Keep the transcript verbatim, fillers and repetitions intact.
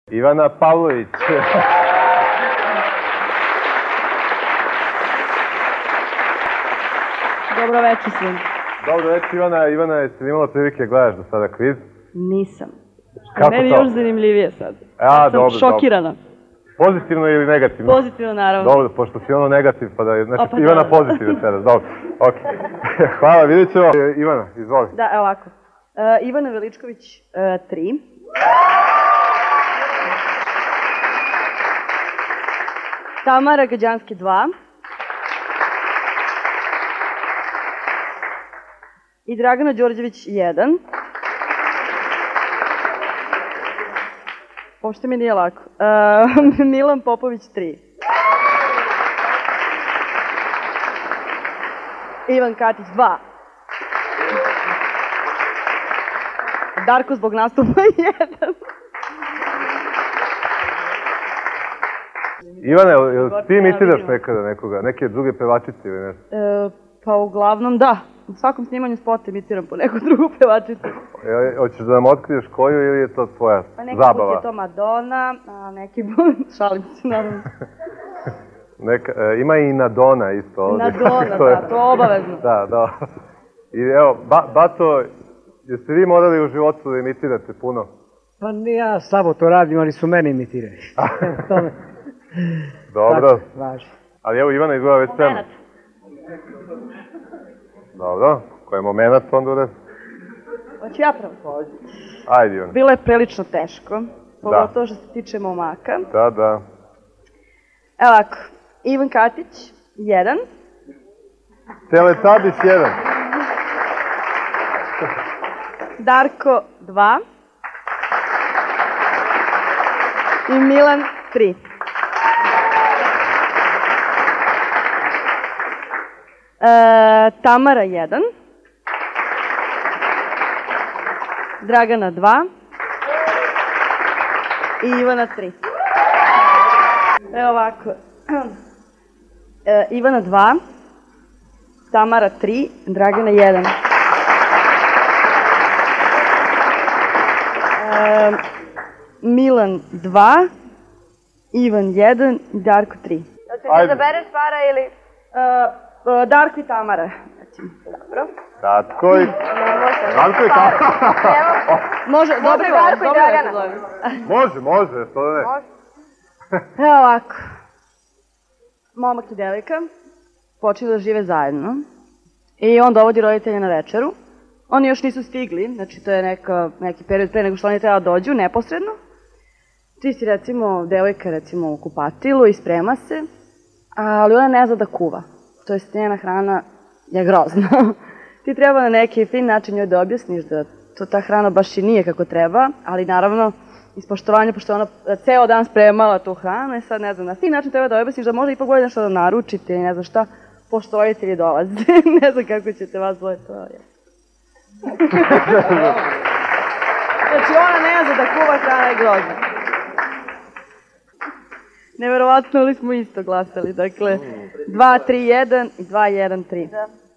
Ivana Pavlović. Dobro večer svim. Dobro večer Ivana. Ivana, jesi li imala prilike gledaš do sada kviz? Nisam. Kako meni to? Još zanimljivije sad. Ja, dobro, sam šokirana. Pozitivno ili negativno? Pozitivno, naravno. Dobro, pošto si ono negativ, pa da je... Znači, O, pa Ivana da. pozitiv večeras, dobro. Ok. Hvala, vidjet ćemo. Ivana, izvoli. Da, evo ovako. Uh, Ivana Veličković, uh, tri. Tamara Gađanski, dva. I Dragana Đorđević, jedan. Uopšte mi nije lako. Uh, Milan Popović, tri. Ivan Katić, dva. Darko zbog nastupa, jedan. Ivana, jel ti imitiraš nekada nekoga, neke druge pevačice ili nešto? E, pa uglavnom da. U svakom snimanju spota imitiram po neku drugu pevačicu. E, hoćeš da nam otkriješ koju ili je to tvoja zabava? Pa neki put je to Madonna, a neki put, šalim se naravno. Neka, e, ima i Nadona isto ovdje. Nadona, da, to je obavezno. Da, da. I evo, ba, Bato, jeste vi morali u životu da imitirate puno? Pa ne ja slabo to radim, ali su mene imitirali. Dobro. Tako, važi. Ali evo Ivana izgleda već spremna. Dobro, koji je moment onda urazi? Hoću ja pravo pođu. Ajde Ivana. Bilo je prilično teško, pogotovo što se tiče momaka. Da, da. Evo ovako, Ivan Katić, jedan. Teletabić, jedan. Darko, dva. I Milan, tri. E, Tamara, jedan. Dragana, dva. I Ivana, tri. Evo ovako. E, Ivana, dva. Tamara, tri. Dragana, jedan. E, Milan, dva. Ivan, jedan. I Darko, tri. Hoćeš da zabereš para ili... E, Darko i Tamara. Dobro. Darko i... Darko i Tamara. Može, dobro je Darko i Dragana. Može, može, što da ne. Evo ovako. Momak i devojka počeli da žive zajedno i on dovodi roditelja na večeru. Oni još nisu stigli, znači to je neka, neki period pre nego što oni treba dođu, neposredno. Ti si recimo, devojka recimo u kupatilu i sprema se, ali ona ne zna da kuva. To jest njena hrana je grozna. Ti treba na neki fin način njoj da objasniš da to ta hrana baš i nije kako treba, ali naravno iz poštovanja, pošto ona ceo dan spremala tu hranu i sad ne znam, na fin način treba da objasniš da možda ipak bolje nešto da naručite i ne znam šta, pošto roditelji dolaze. Ne znam kako ćete vas dvoje to je. Znači ona ne zna da kuva, hrana je grozna. Neverovatno li smo isto glasali, dakle dva tri jedan i dva jedan tri.